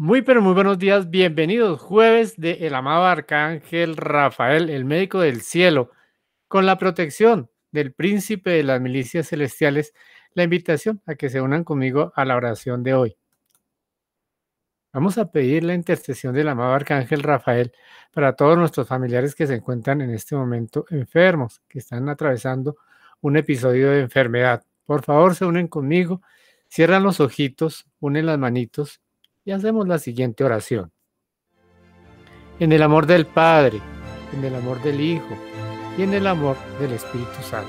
Muy, pero muy buenos días, bienvenidos. Jueves de el amado Arcángel Rafael, el médico del cielo, con la protección del príncipe de las milicias celestiales, la invitación a que se unan conmigo a la oración de hoy. Vamos a pedir la intercesión del amado Arcángel Rafael para todos nuestros familiares que se encuentran en este momento enfermos, que están atravesando un episodio de enfermedad. Por favor, se unen conmigo, cierran los ojitos, unen las manitos y hacemos la siguiente oración. En el amor del Padre, en el amor del Hijo y en el amor del Espíritu Santo.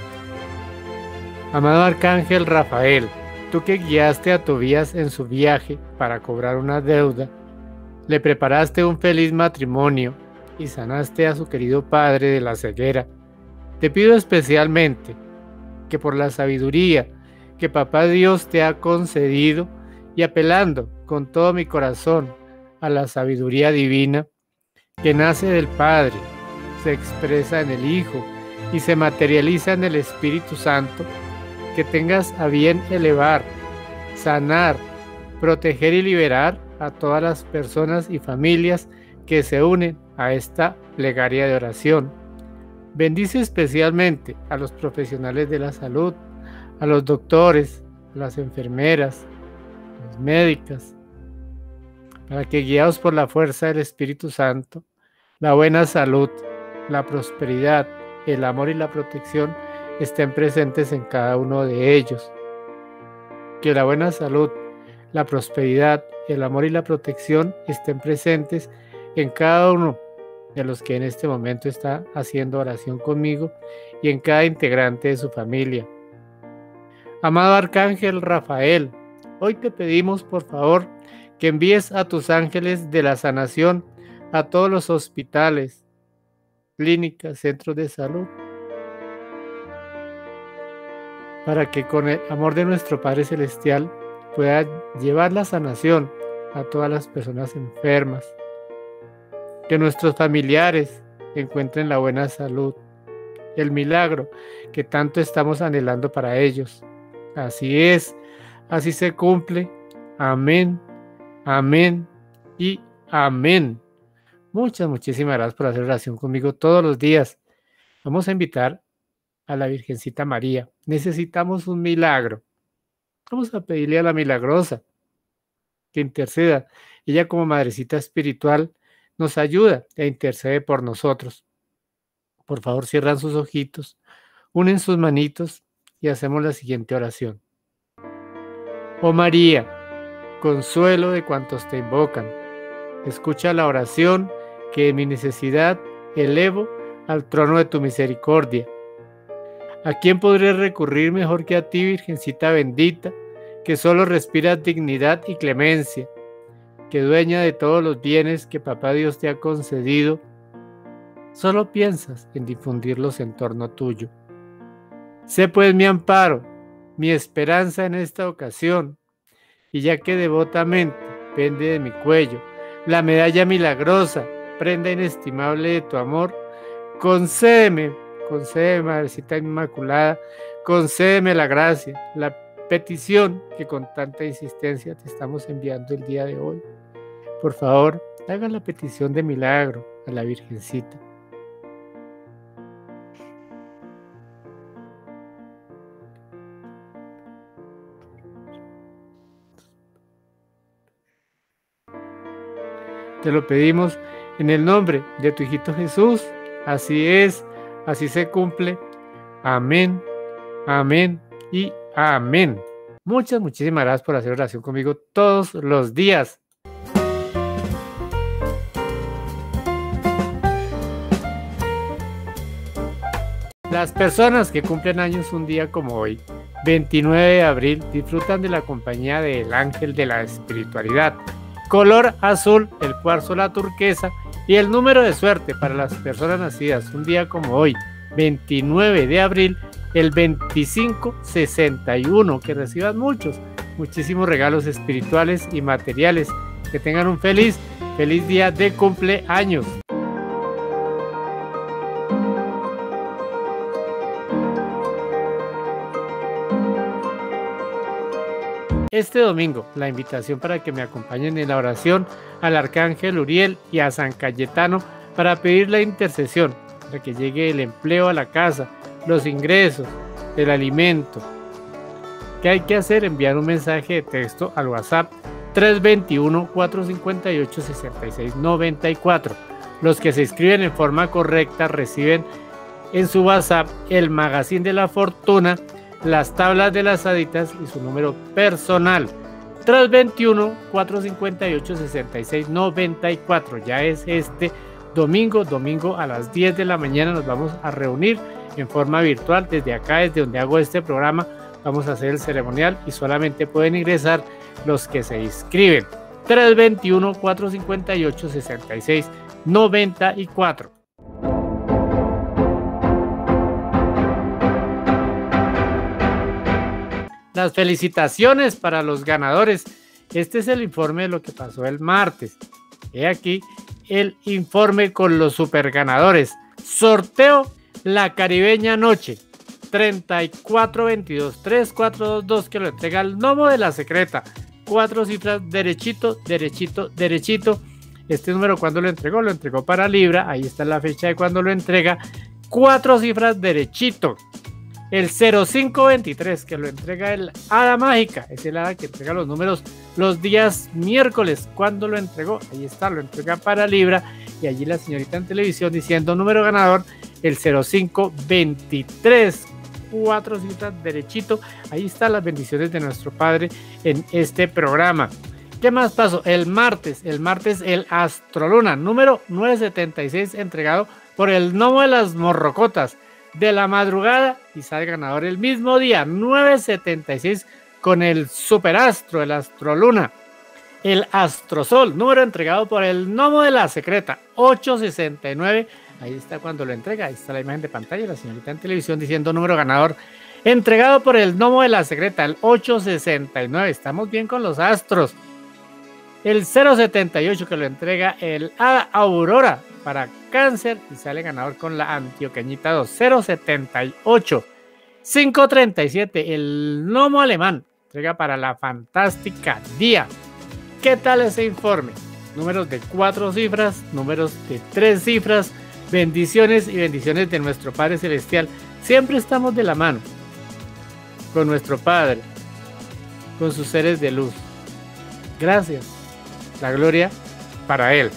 Amado Arcángel Rafael, tú que guiaste a Tobías en su viaje para cobrar una deuda, le preparaste un feliz matrimonio y sanaste a su querido padre de la ceguera, te pido especialmente que por la sabiduría que Papá Dios te ha concedido y apelando con todo mi corazón a la sabiduría divina, que nace del Padre, se expresa en el Hijo y se materializa en el Espíritu Santo, que tengas a bien elevar, sanar, proteger y liberar a todas las personas y familias que se unen a esta plegaria de oración. Bendice especialmente a los profesionales de la salud, a los doctores, a las enfermeras, a las médicas, para que guiados por la fuerza del Espíritu Santo, la buena salud, la prosperidad, el amor y la protección estén presentes en cada uno de ellos. Que la buena salud, la prosperidad, el amor y la protección estén presentes en cada uno de los que en este momento está haciendo oración conmigo y en cada integrante de su familia. Amado Arcángel Rafael, hoy te pedimos por favor que envíes a tus ángeles de la sanación a todos los hospitales, clínicas, centros de salud, para que con el amor de nuestro Padre Celestial pueda llevar la sanación a todas las personas enfermas, que nuestros familiares encuentren la buena salud, el milagro que tanto estamos anhelando para ellos. Así es, así se cumple. Amén, amén y amén. Muchísimas gracias por hacer oración conmigo todos los días. Vamos a invitar a la Virgencita María. Necesitamos un milagro. Vamos a pedirle a la milagrosa que interceda. Ella como madrecita espiritual nos ayuda e intercede por nosotros. Por favor, cierran sus ojitos, unen sus manitos y hacemos la siguiente oración. Oh María, consuelo de cuantos te invocan, escucha la oración que en mi necesidad elevo al trono de tu misericordia. ¿A quién podré recurrir mejor que a ti, Virgencita bendita, que solo respiras dignidad y clemencia, que dueña de todos los bienes que Papá Dios te ha concedido, solo piensas en difundirlos en torno tuyo? Sé pues mi amparo, mi esperanza en esta ocasión, y ya que devotamente pende de mi cuello la medalla milagrosa, prenda inestimable de tu amor, concédeme, Madrecita Inmaculada, concédeme la gracia, la petición que con tanta insistencia te estamos enviando el día de hoy. Por favor, hagan la petición de milagro a la Virgencita. Te lo pedimos en el nombre de tu hijito Jesús. Así es, así se cumple. Amén, amén y amén. Muchísimas gracias por hacer oración conmigo todos los días. Las personas que cumplen años un día como hoy, 29 de abril, disfrutan de la compañía del ángel de la espiritualidad. Color azul, el cuarzo la turquesa y el número de suerte para las personas nacidas un día como hoy, 29 de abril, el 2561. Que reciban muchísimos regalos espirituales y materiales. Que tengan un feliz día de cumpleaños. este domingo la invitación para que me acompañen en la oración al Arcángel Uriel y a San Cayetano para pedir la intercesión, para que llegue el empleo a la casa, los ingresos, el alimento. ¿Qué hay que hacer? Enviar un mensaje de texto al WhatsApp 321-458-6694. Los que se inscriben en forma correcta reciben en su WhatsApp el magazine de la fortuna, las tablas de las haditas y su número personal. 321-458-6694. Ya es este domingo a las 10 de la mañana nos vamos a reunir en forma virtual. Desde acá, desde donde hago este programa, vamos a hacer el ceremonial y solamente pueden ingresar los que se inscriben. 321-458-6694. Las felicitaciones para los ganadores. Este es el informe de lo que pasó el martes. He aquí el informe con los superganadores. Sorteo La Caribeña Noche 3422-3422, que lo entrega el Gnomo de la Secreta. 4 cifras, derechito. Este número, ¿cuándo lo entregó? Lo entregó para Libra. Ahí está la fecha de cuando lo entrega. 4 cifras, derechito. El 0523, que lo entrega el Hada Mágica. Es el hada que entrega los números los días miércoles. ¿Cuándo lo entregó? Ahí está, lo entrega para Libra. Y allí la señorita en televisión diciendo número ganador, el 0523. 4 cifras, derechito. Ahí están las bendiciones de nuestro Padre en este programa. ¿Qué más pasó? El martes el Astroluna, número 976, entregado por el Gnomo de las Morrocotas. De la madrugada, y sale ganador el mismo día, 976, con el Superastro, el Astroluna. El Astrosol, número entregado por el Gnomo de la Secreta, 869. Ahí está cuando lo entrega, ahí está la imagen de pantalla, la señorita en televisión diciendo número ganador, entregado por el Gnomo de la Secreta, el 869. Estamos bien con los astros. El 078, que lo entrega el Hada Aurora para Cáncer, y sale ganador con la Antioqueñita 2. 078. 537, el Gnomo Alemán, entrega para la Fantástica Día. ¿Qué tal ese informe? Números de 4 cifras, números de 3 cifras, bendiciones y bendiciones de nuestro Padre Celestial. Siempre estamos de la mano con nuestro Padre, con sus seres de luz. Gracias. La gloria para Él.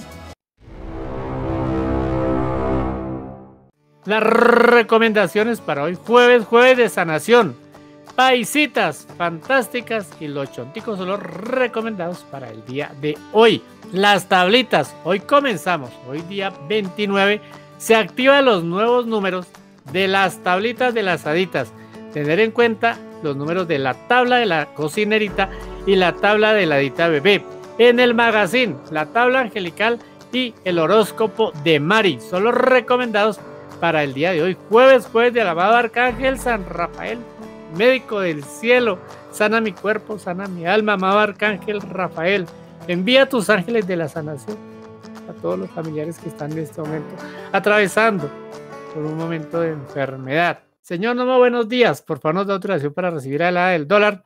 Las recomendaciones para hoy, jueves de sanación. Paisitas fantásticas y los chonticos son los recomendados para el día de hoy. Las tablitas, hoy comenzamos, hoy día 29, se activan los nuevos números de las tablitas de las haditas. Tener en cuenta los números de la tabla de la cocinerita y la tabla de la hadita bebé. En el magazine, la tabla angelical y el horóscopo de Mari son los recomendados para el día de hoy, jueves del amado Arcángel San Rafael, médico del cielo. Sana mi cuerpo, sana mi alma, amado Arcángel Rafael. Envía tus ángeles de la sanación a todos los familiares que están en este momento atravesando por un momento de enfermedad. Señor Gnomo, buenos días. Por favor, nos da autorización para recibir a la del dólar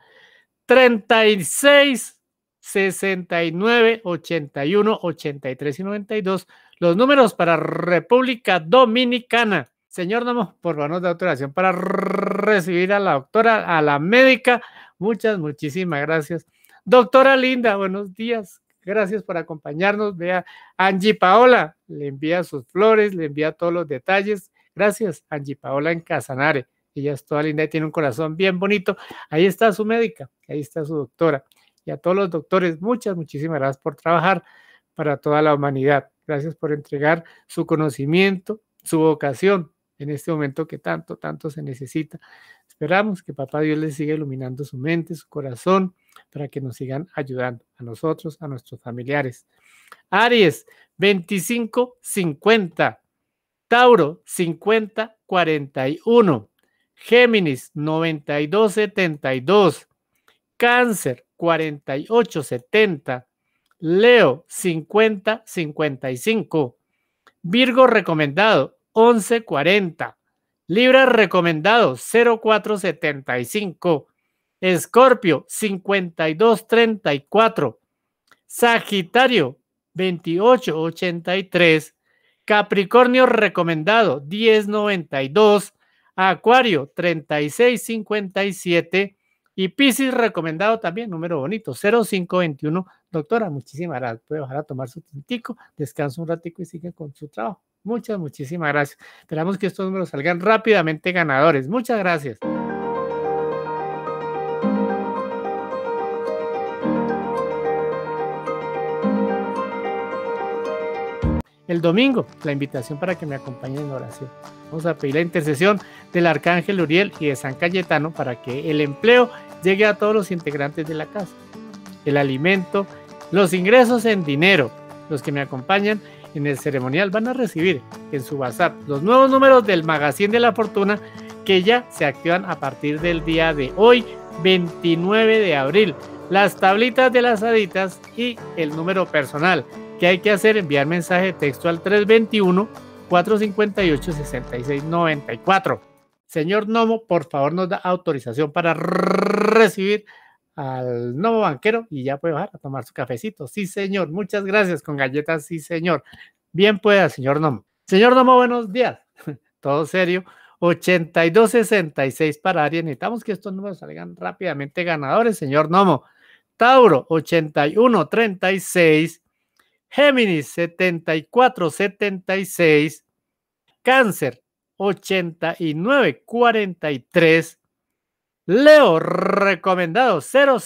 36 69 81 83 y 92, los números para República Dominicana. Señor Gnomo, por favor, nos da autorización para recibir a la doctora, a la médica. Muchísimas gracias. Doctora Linda, buenos días. Gracias por acompañarnos. Vea, Angie Paola le envía sus flores, le envía todos los detalles. Gracias, Angie Paola en Casanare. Ella es toda linda y tiene un corazón bien bonito. Ahí está su médica, ahí está su doctora. Y a todos los doctores, muchísimas gracias por trabajar para toda la humanidad. Gracias por entregar su conocimiento, su vocación en este momento que tanto se necesita. Esperamos que Papá Dios les siga iluminando su mente, su corazón, para que nos sigan ayudando a nosotros, a nuestros familiares. Aries, 25-50. Tauro, 50-41. Géminis, 92-72. Cáncer, 48-70. Leo, 50-55. Virgo recomendado, 11-40. Libra recomendado, 04-75. Escorpio 5234, Sagitario 2883, Capricornio recomendado 1092, Acuario 3657 y Piscis recomendado también, número bonito, 0521. Doctora, muchísimas gracias. Puede bajar a tomar su tintico, descansa un ratico y sigue con su trabajo. Muchísimas gracias. Esperamos que estos números salgan rápidamente ganadores. Muchas gracias. El domingo, la invitación para que me acompañen en oración. Vamos a pedir la intercesión del Arcángel Uriel y de San Cayetano para que el empleo llegue a todos los integrantes de la casa. El alimento, los ingresos en dinero. Los que me acompañan en el ceremonial van a recibir en su WhatsApp los nuevos números del Magazine de la Fortuna que ya se activan a partir del día de hoy, 29 de abril. Las tablitas de las haditas y el número personal. ¿Qué hay que hacer? Enviar mensaje de texto al 321-458-6694. Señor Nomo, por favor nos da autorización para recibir al Nomo Banquero y ya puede bajar a tomar su cafecito. Sí, señor. Muchas gracias. Con galletas, sí, señor. Bien pueda, señor Nomo. Señor Nomo, buenos días. Todo serio. 8266 para Aries. Necesitamos que estos números salgan rápidamente ganadores, señor Nomo. Tauro, 8136. Géminis 7476, Cáncer 8943, Leo recomendado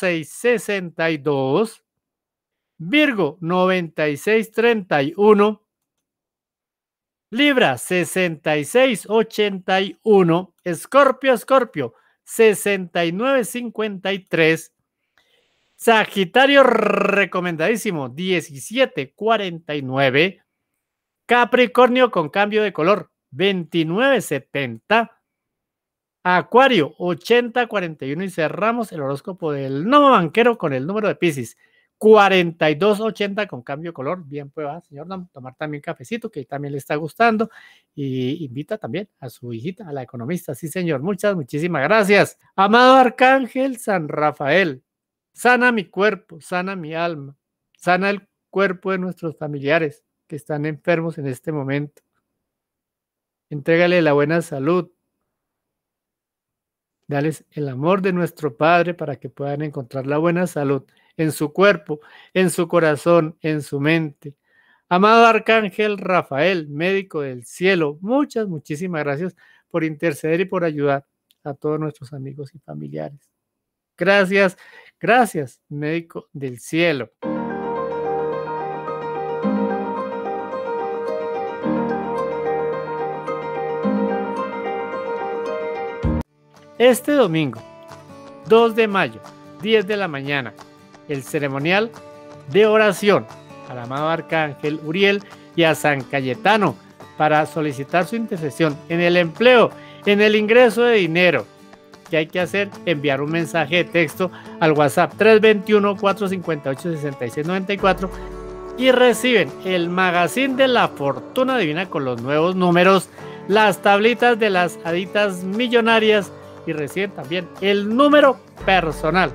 0662, Virgo 9631, Libra 6681, Escorpio 6953, Sagitario recomendadísimo 1749, Capricornio con cambio de color 2970, Acuario 8041 y cerramos el horóscopo del Nomo Banquero con el número de Piscis 4280 con cambio de color. Bien, puede, señor Nomo, tomar también cafecito que también le está gustando y invita también a su hijita, a la economista. Sí, señor, muchísimas gracias. Amado Arcángel San Rafael, sana mi cuerpo, sana mi alma, sana el cuerpo de nuestros familiares que están enfermos en este momento. Entrégale la buena salud. Dales el amor de nuestro Padre para que puedan encontrar la buena salud en su cuerpo, en su corazón, en su mente. Amado Arcángel Rafael, médico del cielo, muchísimas gracias por interceder y por ayudar a todos nuestros amigos y familiares. Gracias, médico del cielo. Este domingo, 2 de mayo, 10 de la mañana, el ceremonial de oración al amado Arcángel Uriel y a San Cayetano para solicitar su intercesión en el empleo, en el ingreso de dinero. ¿Qué hay que hacer? Enviar un mensaje de texto al WhatsApp 321-458-6694 y reciben el Magazine de la Fortuna Divina con los nuevos números, las tablitas de las haditas millonarias y reciben también el número personal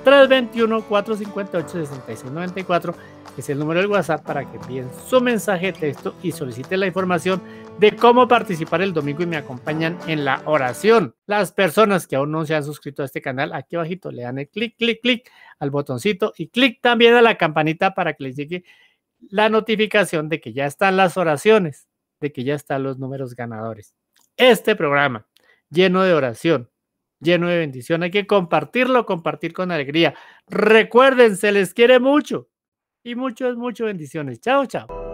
321-458-6694. Es el número del WhatsApp para que envíen su mensaje de texto y soliciten la información de cómo participar el domingo y me acompañan en la oración. Las personas que aún no se han suscrito a este canal, aquí abajito le dan el clic al botoncito y clic también a la campanita para que les llegue la notificación de que ya están las oraciones, de que ya están los números ganadores. Este programa lleno de oración, lleno de bendición, hay que compartirlo, compartir con alegría. Recuerden, se les quiere mucho y muchas bendiciones. Chao.